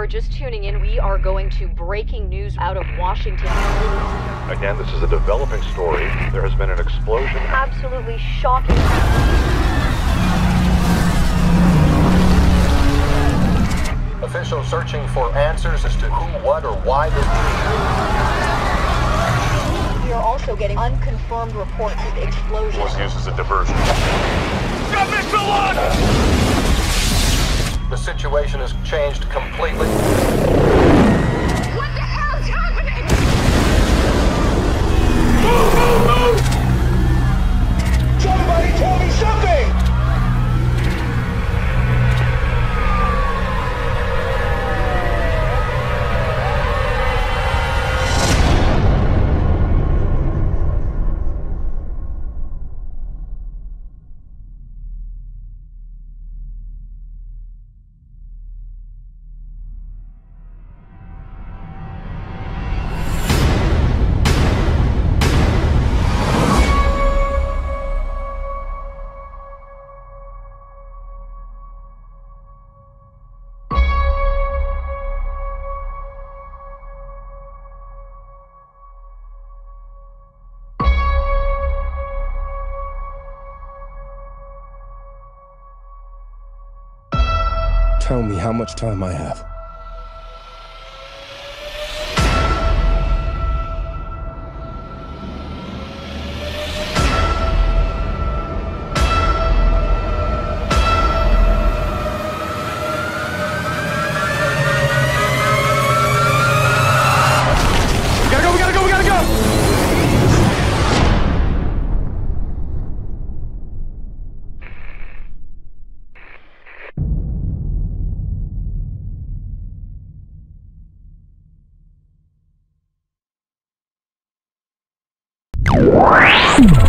are just tuning in, we are going to breaking news out of Washington. Again, this is a developing story. There has been an explosion. Absolutely shocking. Officials searching for answers as to who, what, or why this. We are also getting unconfirmed reports of explosions. Was used as a diversion. Got Mr. One! The situation has changed completely. What the hell is happening? Move! Somebody tell me something! Tell me how much time I have. We gotta go! What?